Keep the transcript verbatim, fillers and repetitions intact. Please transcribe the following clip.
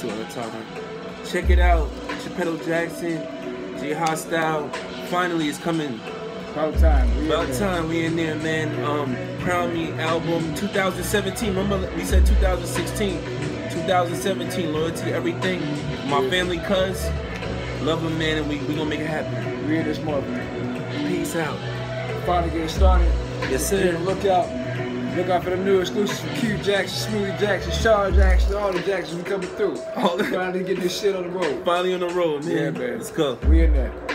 to all the time. Check it out, Gepetto Jackson, J Hostile. Finally, it's coming. About time. We About time we in there, man. Um, Crown Me album, two thousand seventeen. Remember we said two thousand sixteen, two thousand seventeen. Loyalty, everything. My yeah. family, cuz love them, man, and we we gonna make it happen. We in this month, man. Peace out. Finally getting started. Yes, sir. Look out. Look out for the new exclusives from Q Jackson, Smoothie Jackson, Shar Jackson, all the Jacksons we coming through. All the Finally getting this shit on the road. Finally on the road, man. Yeah, man. Let's go. We in there.